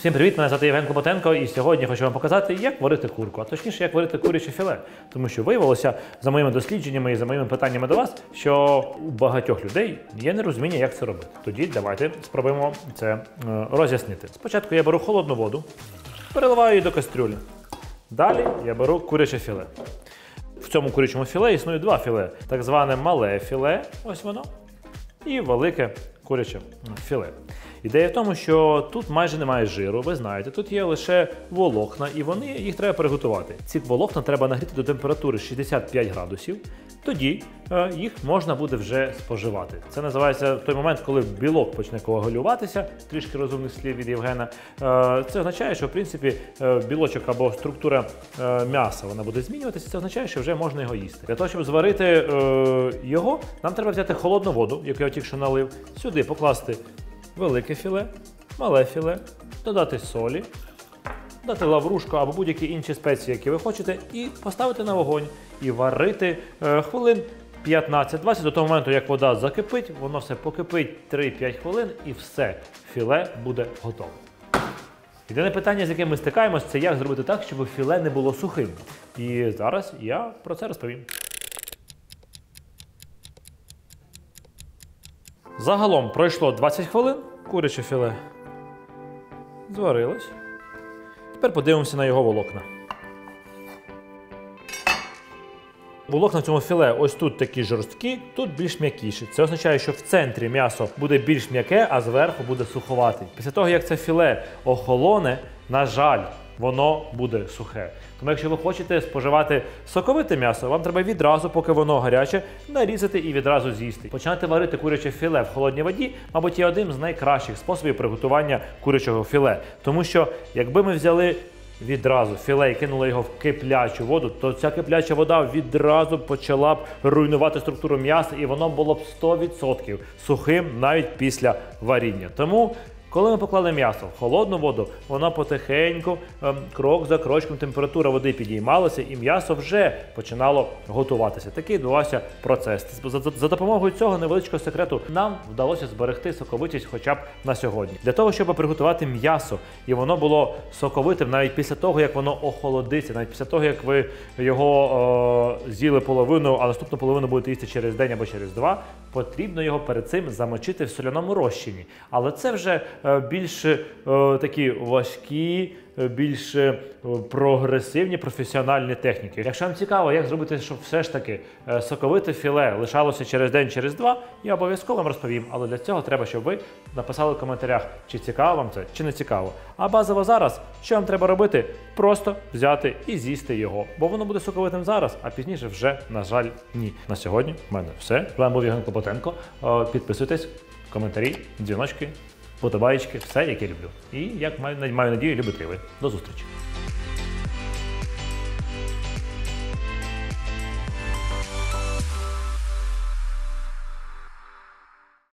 Всім привіт, мене звати Євген Клопотенко, і сьогодні хочу вам показати, як варити курку, а точніше, як варити куряче філе. Тому що виявилося, за моїми дослідженнями і за моїми питаннями до вас, що у багатьох людей є нерозуміння, як це робити. Тоді давайте спробуємо це роз'яснити. Спочатку я беру холодну воду, переливаю її до кастрюлі. Далі я беру куряче філе. В цьому курячому філе існує два філе. Так зване мале філе, ось воно, і велике куряче філе. Ідея в тому, що тут майже немає жиру, ви знаєте, тут є лише волокна, і їх треба приготувати. Ці волокна треба нагріти до температури 65 градусів, тоді їх можна буде вже споживати. Це називається той момент, коли білок почне коагулюватися, трішки розумних слів від Євгена. Це означає, що в принципі білочок або структура м'яса вона буде змінюватися, це означає, що вже можна його їсти. Для того, щоб зварити його, нам треба взяти холодну воду, яку я тільки що налив, сюди покласти велике філе, мале філе, додати солі, додати лаврушку або будь-які інші спеції, які ви хочете, і поставити на вогонь і варити хвилин 15-20 до того моменту, як вода закипить, воно все покипить 3-5 хвилин і все, філе буде готове. Єдине питання, з яким ми стикаємось, це як зробити так, щоб філе не було сухим. І зараз я про це розповім. Загалом пройшло 20 хвилин, куряче філе зварилось. Тепер подивимося на його волокна. Волокна в цьому філе ось тут такі жорсткі, тут більш м'якіші. Це означає, що в центрі м'ясо буде більш м'яке, а зверху буде суховате. Після того, як це філе охолоне, на жаль, воно буде сухе. Тому якщо ви хочете споживати соковите м'ясо, вам треба відразу, поки воно гаряче, нарізати і відразу з'їсти. Починати варити куряче філе в холодній воді, мабуть, є одним з найкращих способів приготування курячого філе. Тому що, якби ми взяли відразу філе і кинули його в киплячу воду, то ця кипляча вода відразу почала б руйнувати структуру м'яса, і воно було б 100% сухим навіть після варіння. Тому коли ми поклали м'ясо в холодну воду, воно потихеньку, крок за крочком, температура води підіймалася і м'ясо вже починало готуватися. Такий відбувався процес. За допомогою цього невеличкого секрету нам вдалося зберегти соковитість хоча б на сьогодні. Для того, щоб приготувати м'ясо і воно було соковитим навіть після того, як воно охолодиться, навіть після того, як ви його з'їли половину, а наступну половину будете їсти через день або через два, потрібно його перед цим замочити в соляному розчині. Але це вже більш такі важкі, більш прогресивні професіональні техніки. Якщо вам цікаво, як зробити, щоб все ж таки соковите філе лишалося через день, через два, я обов'язково вам розповім. Але для цього треба, щоб ви написали в коментарях, чи цікаво вам це, чи не цікаво. А базово зараз, що вам треба робити? Просто взяти і з'їсти його. Бо воно буде соковитим зараз, а пізніше вже, на жаль, ні. На сьогодні в мене все. З вами був Євген Клопотенко. Підписуйтесь, коментарі, дзвіночки, подобаєчки, все, як я люблю. І, як маю надію, любите і ви. До зустрічі!